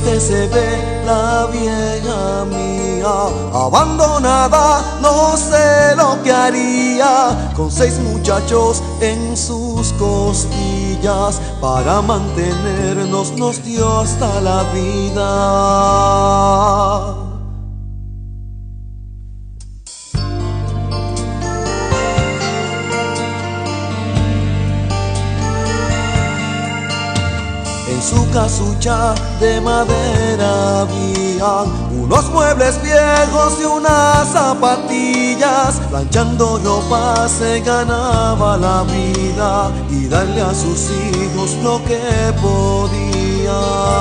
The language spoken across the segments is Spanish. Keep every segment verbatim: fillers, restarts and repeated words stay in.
triste se ve la vieja mía, abandonada, no sé lo que haría, con seis muchachos en sus costillas, para mantenernos nos dio hasta la vida. En su casucha de madera había unos muebles viejos y unas zapatillas. Planchando ropa se ganaba la vida y darle a sus hijos lo que podía.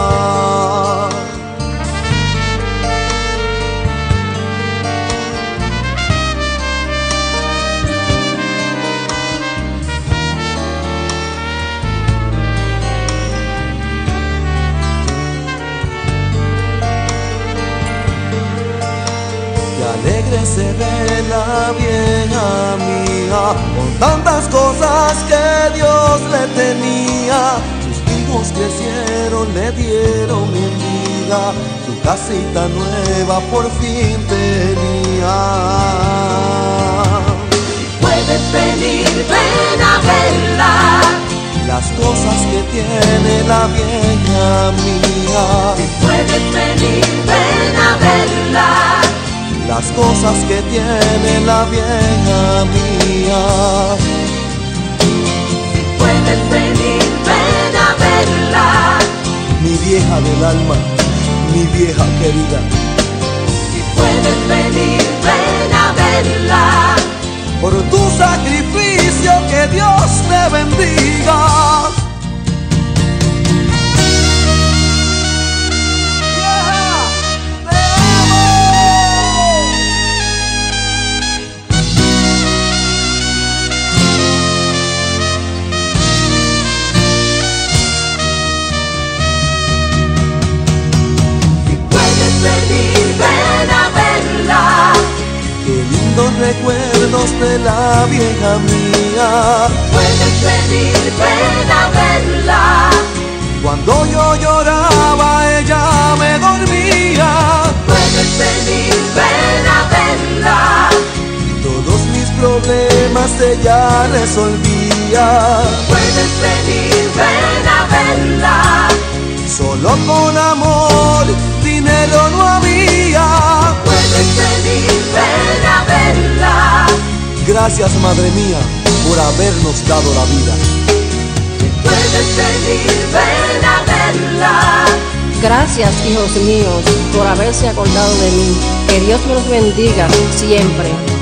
Alegre se ve la vieja mía, con tantas cosas que Dios le tenía. Sus hijos crecieron, le dieron en vida, su casita nueva por fin tenía. Puedes venir, ven a verla, las cosas que tiene la vieja mía. Puedes venir, ven a verla, las cosas que tiene la vieja mía. Puedes venir, ven a verla, mi vieja del alma, mi vieja querida. Puedes venir, ven a verla, por tu sacrificio que Dios te bendiga. Recuerdos de la vieja mía. Puedes venir, ven a verla, cuando yo lloraba ella me dormía. Puedes venir, ven a verla, todos mis problemas ella resolvía. Puedes venir, ven a verla, solo con amor, dinero no había. Puedes venir, ven a verla. Gracias, madre mía, por habernos dado la vida. Puedes venir, ven a verla. Gracias, hijos míos, por haberse acordado de mí. Que Dios me los bendiga siempre.